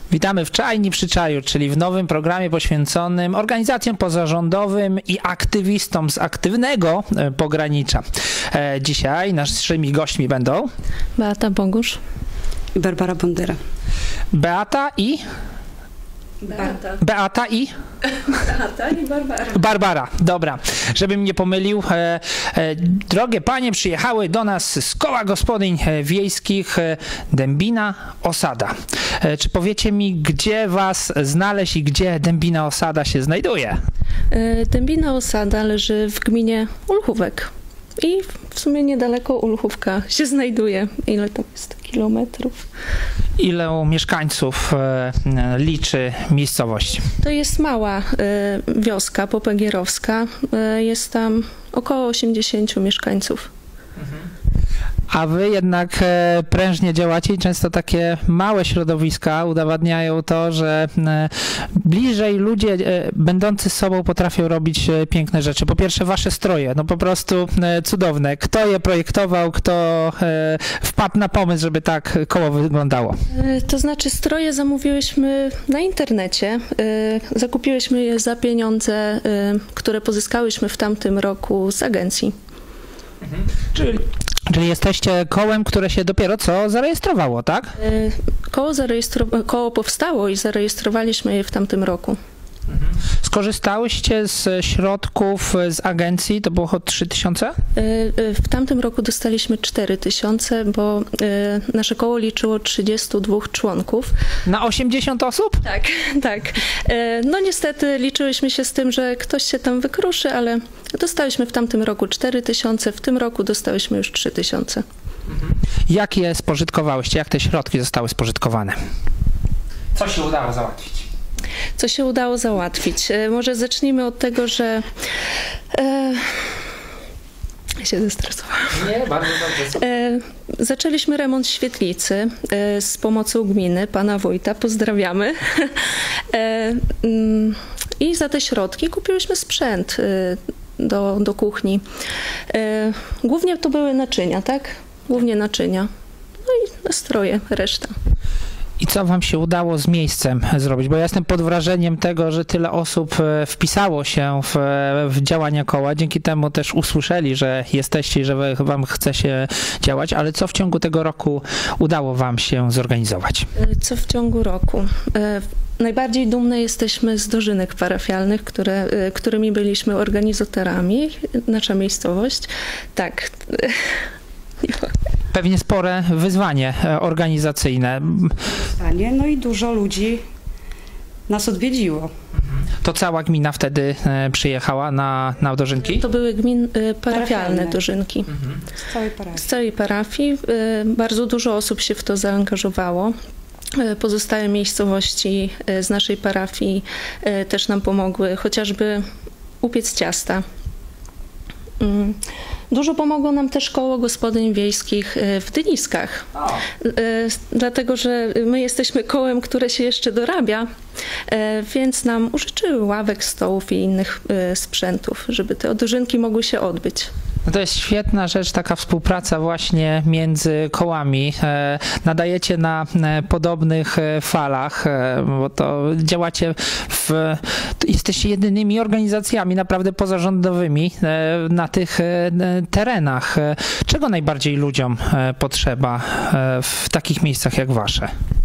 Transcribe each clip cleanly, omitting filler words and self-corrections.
Witamy w Czajni przy Czaju, czyli w nowym programie poświęconym organizacjom pozarządowym i aktywistom z aktywnego pogranicza. Dzisiaj naszymi gośćmi będą Beata Bogusz i Barbara Bondyra. Beata i Barbara. Barbara, dobra, żebym nie pomylił. Drogie panie, przyjechały do nas z Koła Gospodyń Wiejskich Dębina Osada. Czy powiecie mi, gdzie was znaleźć i gdzie Dębina Osada się znajduje? Dębina Osada leży w gminie Ulchówek i w sumie niedaleko Ulchówka się znajduje. Ile to jest kilometrów? Ile mieszkańców liczy miejscowość? To jest mała wioska popegierowska. Jest tam około 80 mieszkańców. A wy jednak prężnie działacie i często takie małe środowiska udowadniają to, że bliżej ludzie będący z sobą potrafią robić piękne rzeczy. Po pierwsze wasze stroje, no po prostu cudowne. Kto je projektował, kto wpadł na pomysł, żeby tak koło wyglądało? To znaczy stroje zamówiłyśmy na internecie. Zakupiłyśmy je za pieniądze, które pozyskałyśmy w tamtym roku z agencji. Czyli jesteście kołem, które się dopiero co zarejestrowało, tak? Koło powstało i zarejestrowaliśmy je w tamtym roku. Skorzystałyście z środków z agencji, to było 3000? W tamtym roku dostaliśmy 4000, bo nasze koło liczyło 32 członków. Na 80 osób? Tak, tak. No niestety liczyłyśmy się z tym, że ktoś się tam wykruszy, ale dostaliśmy w tamtym roku 4000, w tym roku dostałyśmy już 3000. Jak je spożytkowałyście? Jak te środki zostały spożytkowane? Co się udało załatwić? Co się udało załatwić? Może zacznijmy od tego, że się zestresowałam. Nie, bardzo dobrze. Zaczęliśmy remont świetlicy z pomocą gminy, pana wójta, pozdrawiamy. I za te środki kupiłyśmy sprzęt do kuchni. Głównie to były naczynia, tak? Głównie naczynia. No i nastroje, reszta. I co wam się udało z miejscem zrobić? Bo ja jestem pod wrażeniem tego, że tyle osób wpisało się w działania koła. Dzięki temu też usłyszeli, że jesteście i że wam chce się działać. Ale co w ciągu tego roku udało wam się zorganizować? Co w ciągu roku? Najbardziej dumne jesteśmy z dożynek parafialnych, którymi byliśmy organizatorami. Nasza miejscowość. Tak. Pewnie spore wyzwanie organizacyjne. No i dużo ludzi nas odwiedziło. To cała gmina wtedy przyjechała na dożynki? To były parafialne dożynki. Z całej parafii. Z całej parafii. Bardzo dużo osób się w to zaangażowało. Pozostałe miejscowości z naszej parafii też nam pomogły, chociażby upiec ciasta. Dużo pomogło nam też Koło Gospodyń Wiejskich w Dyniskach, dlatego że my jesteśmy kołem, które się jeszcze dorabia, więc nam użyczyły ławek, stołów i innych sprzętów, żeby te dożynki mogły się odbyć. No to jest świetna rzecz, taka współpraca właśnie między kołami. Nadajecie na podobnych falach, bo to działacie jesteście jedynymi organizacjami naprawdę pozarządowymi na tych terenach. Czego najbardziej ludziom potrzeba w takich miejscach jak wasze?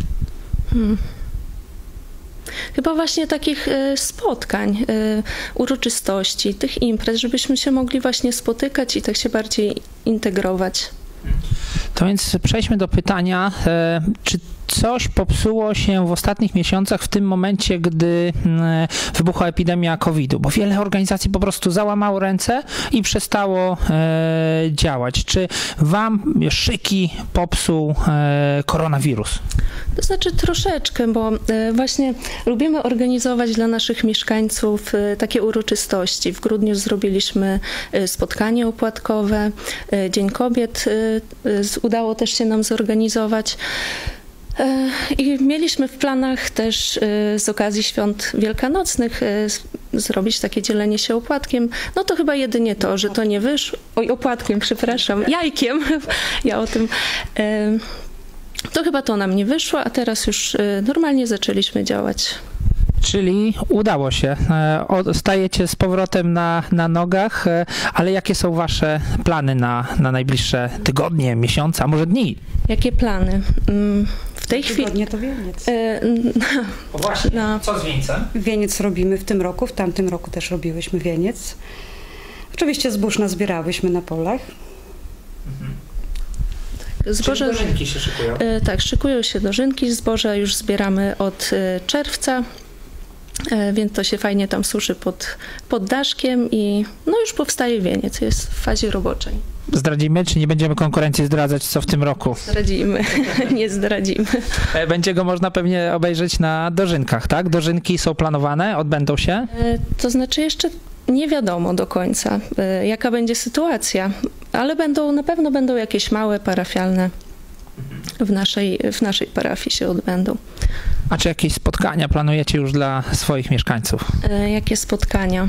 Chyba właśnie takich spotkań, uroczystości, tych imprez, żebyśmy się mogli właśnie spotykać i tak się bardziej integrować. To więc przejdźmy do pytania, czy coś popsuło się w ostatnich miesiącach w tym momencie, gdy wybuchła epidemia COVID-u, bo wiele organizacji po prostu załamało ręce i przestało działać. Czy wam szyki popsuł koronawirus? To znaczy troszeczkę, bo właśnie lubimy organizować dla naszych mieszkańców takie uroczystości. W grudniu zrobiliśmy spotkanie opłatkowe, Dzień Kobiet udało też się nam zorganizować. I mieliśmy w planach też z okazji świąt wielkanocnych zrobić takie dzielenie się opłatkiem. No to chyba jedynie to, że to nie wyszło. Oj, opłatkiem, przepraszam, jajkiem. Ja o tym To chyba to nam nie wyszło, a teraz już normalnie zaczęliśmy działać. Czyli udało się. Stajecie z powrotem na nogach, ale jakie są wasze plany na najbliższe tygodnie, miesiące, a może dni? Jakie plany? W tej chwili... Tygodnie to wieniec. Właśnie, co z wieńcem? Wieniec robimy w tym roku, w tamtym roku też robiłyśmy wieniec. Oczywiście zbóż nazbierałyśmy na polach. Zboże, czyli dożynki się szykują? Tak, szykują się dożynki. Zboże już zbieramy od czerwca, więc to się fajnie tam suszy pod daszkiem i no już powstaje wieniec, jest w fazie roboczej. Zdradzimy, czy nie będziemy konkurencji zdradzać, co w tym roku? Zdradzimy, nie zdradzimy. Będzie go można pewnie obejrzeć na dożynkach, tak? Dożynki są planowane, odbędą się? To znaczy jeszcze nie wiadomo do końca, jaka będzie sytuacja, ale na pewno będą jakieś małe, parafialne w naszej parafii się odbędą. A czy jakieś spotkania planujecie już dla swoich mieszkańców? Jakie spotkania?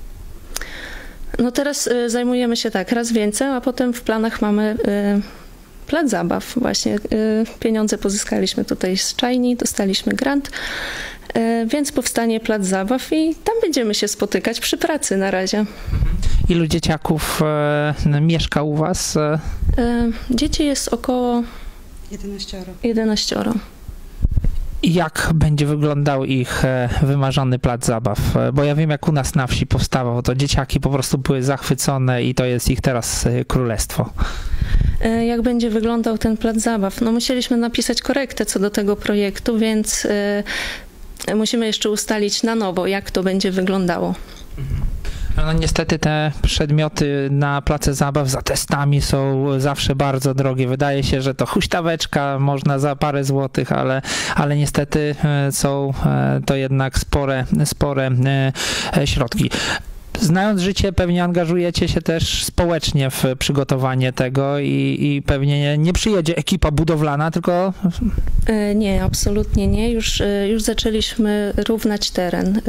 No teraz zajmujemy się tak, raz wieńcem, a potem w planach mamy plac zabaw. Właśnie pieniądze pozyskaliśmy tutaj z Czajni, dostaliśmy grant, więc powstanie plac zabaw i tam będziemy się spotykać przy pracy na razie. Ilu dzieciaków mieszka u was? Dzieci jest około 11. I jak będzie wyglądał ich wymarzony plac zabaw? Bo ja wiem, jak u nas na wsi powstawał, to dzieciaki po prostu były zachwycone i to jest ich teraz królestwo. Jak będzie wyglądał ten plac zabaw? No musieliśmy napisać korektę co do tego projektu, więc musimy jeszcze ustalić na nowo, jak to będzie wyglądało. No niestety te przedmioty na place zabaw za testami są zawsze bardzo drogie. Wydaje się, że to huśtaweczka można za parę złotych, ale niestety są to jednak spore środki. Znając życie, pewnie angażujecie się też społecznie w przygotowanie tego i pewnie nie przyjedzie ekipa budowlana, tylko... Nie, absolutnie nie. Już zaczęliśmy równać teren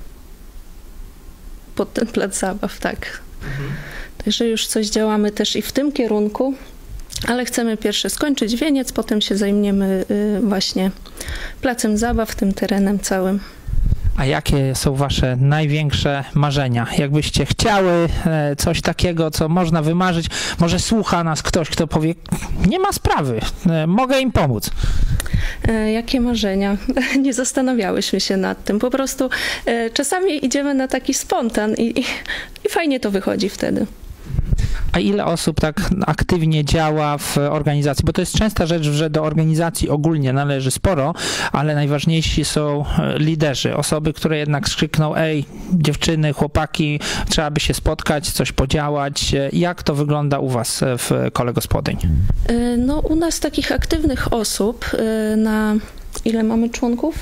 pod ten plac zabaw, tak. Także już coś działamy też i w tym kierunku, ale chcemy pierwsze skończyć wieniec, potem się zajmiemy właśnie placem zabaw, tym terenem całym. A jakie są wasze największe marzenia? Jakbyście chciały coś takiego, co można wymarzyć, może słucha nas ktoś, kto powie, nie ma sprawy, mogę im pomóc. Jakie marzenia? Nie zastanawiałyśmy się nad tym. Po prostu czasami idziemy na taki spontan i fajnie to wychodzi wtedy. A ile osób tak aktywnie działa w organizacji? Bo to jest częsta rzecz, że do organizacji ogólnie należy sporo, ale najważniejsi są liderzy, osoby, które jednak skrzykną, ej, dziewczyny, chłopaki, trzeba by się spotkać, coś podziałać. Jak to wygląda u was w Kole Gospodyń? No u nas takich aktywnych osób na... Ile mamy członków?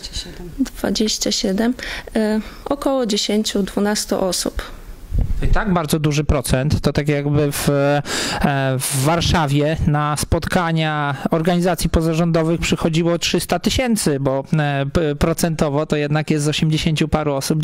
27. Około 10-12 osób. I tak bardzo duży procent, to tak jakby w Warszawie na spotkania organizacji pozarządowych przychodziło 300 000, bo procentowo to jednak jest z 80 paru osób,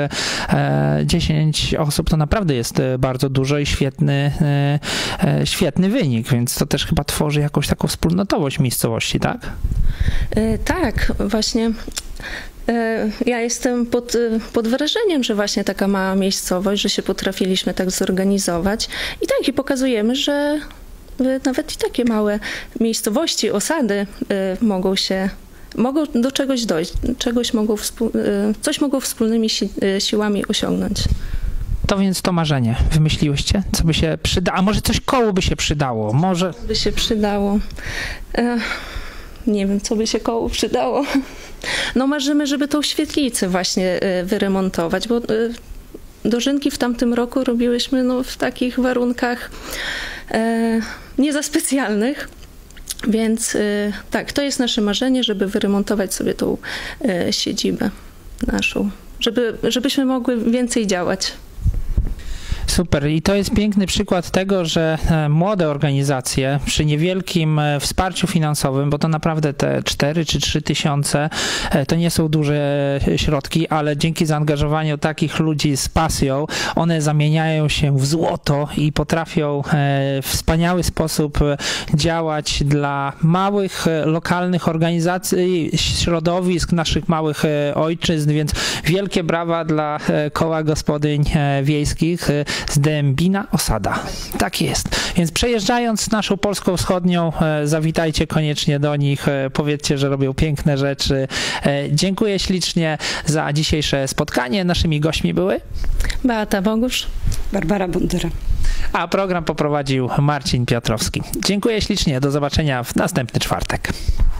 10 osób to naprawdę jest bardzo dużo i świetny wynik, więc to też chyba tworzy jakąś taką wspólnotowość miejscowości, tak? Tak, właśnie. Ja jestem pod wrażeniem, że właśnie taka mała miejscowość, że się potrafiliśmy tak zorganizować i pokazujemy, że nawet i takie małe miejscowości, osady mogą do czegoś dojść, coś mogą wspólnymi siłami osiągnąć. To więc to marzenie wymyśliłyście? Co by się przydało? A może coś koło by się przydało? Może... By się przydało. Nie wiem, co by się koło przydało. No marzymy, żeby tą świetlicę właśnie wyremontować, bo dożynki w tamtym roku robiłyśmy w takich warunkach nie za specjalnych, więc tak, to jest nasze marzenie, żeby wyremontować sobie tą siedzibę naszą, żebyśmy mogły więcej działać. Super. I to jest piękny przykład tego, że młode organizacje przy niewielkim wsparciu finansowym, bo to naprawdę te 4 czy 3 tysiące to nie są duże środki, ale dzięki zaangażowaniu takich ludzi z pasją, one zamieniają się w złoto i potrafią w wspaniały sposób działać dla małych, lokalnych organizacji, środowisk, naszych małych ojczyzn, więc wielkie brawa dla Koła Gospodyń Wiejskich z Dębina Osada. Tak jest. Więc przejeżdżając naszą Polską Wschodnią, zawitajcie koniecznie do nich, powiedzcie, że robią piękne rzeczy. Dziękuję ślicznie za dzisiejsze spotkanie. Naszymi gośćmi były Beata Bogusz, Barbara Bondyra. A program poprowadził Marcin Piotrowski. Dziękuję ślicznie. Do zobaczenia w następny czwartek.